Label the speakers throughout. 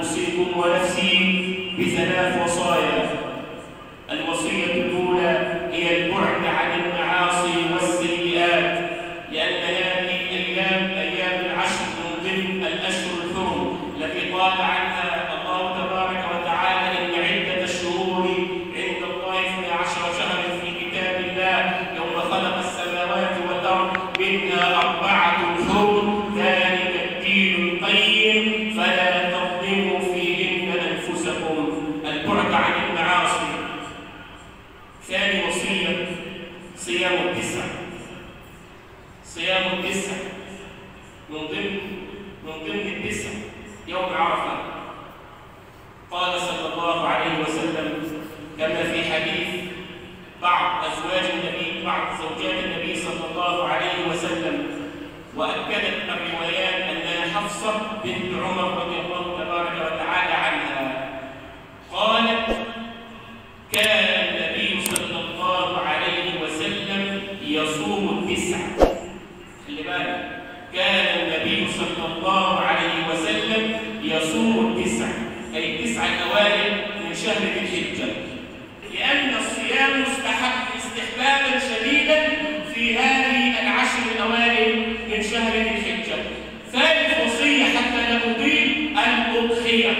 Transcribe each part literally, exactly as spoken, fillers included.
Speaker 1: أوصيكم ونفسي بثلاث وصايا. الوصية الأولى هي البعد عن المعاصي والسيئات، لأن هذه الأيام أيام العشر من ضمن الأشهر الحرم التي قال عنها الله تبارك وتعالى: إن عدة الشهور عند الله اثنا عشر شهرا في كتاب الله يوم خلق السماوات والأرض منها أربعة حرم ذلك الدين القيم فلا تظلموا فيهن أنفسكم. البعد عن المعاصي. ثاني وصية صيام التسع. صيام التسع من ضمن من ضمن التسع يوم عرفة. قال صلى الله عليه وسلم كما في حديث بعض أزواج النبي بعض زوجات النبي صلى الله عليه وسلم، وأكدت الروايات أنها حفصة بنت عمر رضي الله تبارك وتعالى عنها قالت: كان النبي صلى الله عليه وسلم يصوم التسع. خلي بالك، كان النبي صلى الله عليه وسلم يصوم التسع، أي التسع الأوائل من شهر ذي الحجة، لأن الصيام مستحب استحبابا شديدا في هذه العشر الأوائل من شهر ذي الحجة. ثالث وصية حتى لا أطيل: الأضحية.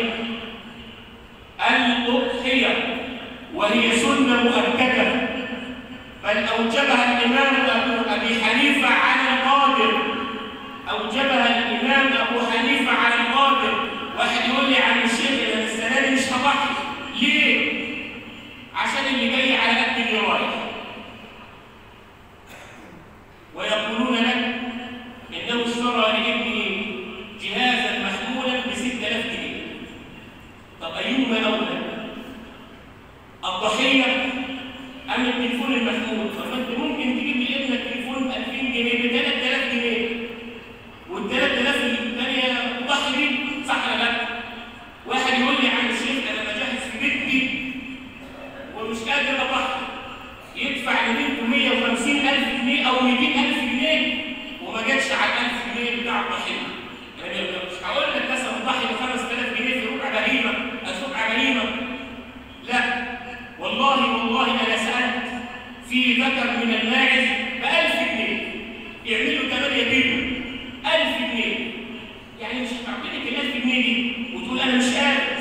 Speaker 1: الأضحية وهي سنة مؤكدة، بل أوجبها الإمام أبي حنيفة على القادر. أوجبها الإمام أبو حنيفة على القادر. واحد يقول لي: عن الشيخ أنا السنة دي مش هضحي. ليه؟ عشان اللي جاي على قد اللي رايح. ويقولون لك إنه اشترى لابنه جهازا محمولا ب ستة آلاف جنيه. طب أيهما أولى؟ الضحية أم التليفون المحمول؟ فأنت ممكن تجيب لابنك تليفون ب ألفين جنيه ب ثلاثة آلاف جنيه، وال ثلاثة آلاف الثانية تضحي بيه، صح ولا لا؟ واحد يقول لي: عن الشيخ أنا بجهز في بيتي ومش قادر أضحي، يدفع لبنته مية وخمسين ألف جنيه أو مئتين ألف جنيه وما جاتش على ال ألف جنيه بتاع الضحية. يعني مش هقول لك مثلا ضحي ب خمسة آلاف جنيه في ربع بهيمة، ربع بهيمة. لا، والله والله أنا سألت في ذكر من الماعز ب ألف جنيه يعملوا ثمانية كيلو. ألف جنيه يعني مش هتعطيني ال ألف جنيه دي وتقول أنا مش قادر.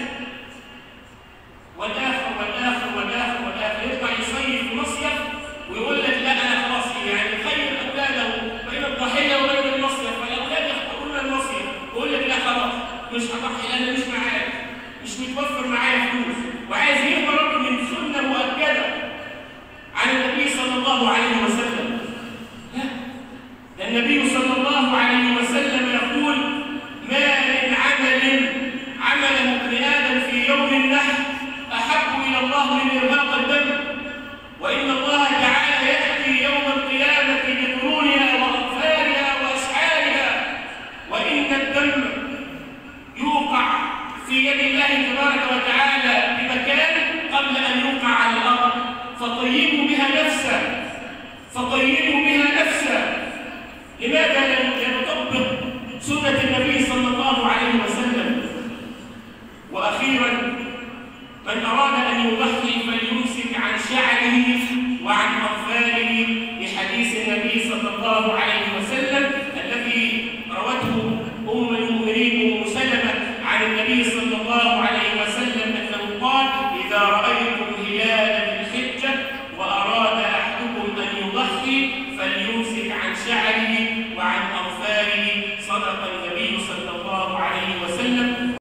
Speaker 1: والآخر والآخر والآخر والآخر يطلع يصيف في مصيف ويقول لك: لا أنا خلاص يعني خير أولاده بين الضحية وبين المصيف، فالأولاد يختارون المصيف. يقول لك: لا خلاص مش هضحي لأن مش معايا، مش متوفر معايا فلوس، وعايز يهرب من سنة مؤكدة عن النبي صلى الله عليه وسلم. لا، ده النبي صلى الله عليه وسلم يقول: ما من عمل عمله ابن آدم في يوم النحر أحب إلى الله من إرهاق الدم، وإن الله تعالى يأتي يوم القيامة بقرونها وأظفارها وأشعارها، وإن الدم يوقع في يد الله تبارك وتعالى بمكان قبل أن يوقع على الأرض، فطيبوا بها نفسه فطيبوا بها نفسه. لماذا لا